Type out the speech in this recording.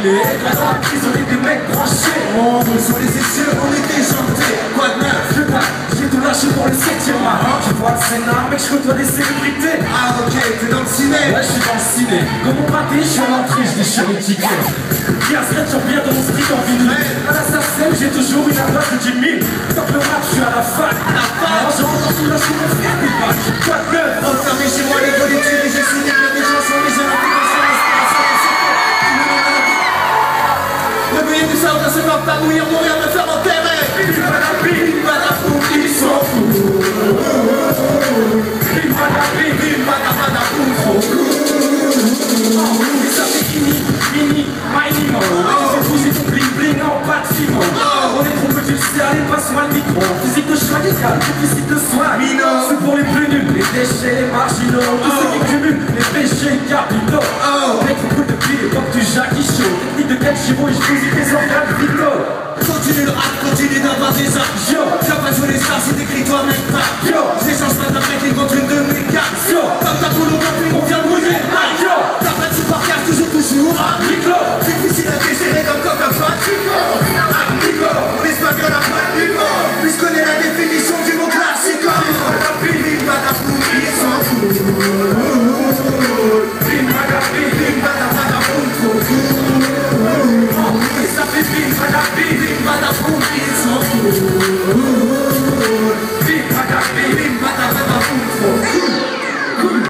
filé. Là dans la prise, on est des mecs branchés. On roule sur les essieux, on est déjantés. Quoi de neuf? J'ai tout lâché pour le 7ème art. Je vois le scénar, mec, je côtoie des célébrités. Ah ok, t'es dans le ciné? Ouais, je suis dans le ciné. Comme mon pâté, je suis à l'entrée, je déchire les tickets. Bien stretch, j'en viens de mon street en vinyle. À la SACEM, j'ai toujours une adresse de 10 000. Top le rap, je suis à la fac. Alors j'entends tout là, je suis mon frère des bacs. Quoi de neuf? Enfermé chez moi, les politiques, et j'ai signé que les gens sont les jeunes intelligents. Le billet du South, c'est pas pas mourir, mourir, me faire enterrer. Bim badafou, ils s'en foutent. Bim badafou, trop cool. Et ça fait mini, mo. J'ai poussé ton bling bling en pas de fimo. On est trop petit, tu sais, allez, passe-moi le micro. Physique de choix, déficit de soin. C'est pour les plus nuls, les déchets, les marginaux. Tous ceux qui cumulent les péchés capitaux. Mec, on coule depuis l'époque du Jackie Show. Technique de Kenshiro et je fusille tes organes vitaux. Continue le rap, continue d'avoir des arts. Yo, t'as pas joué les stars, c'est écrit toi-même.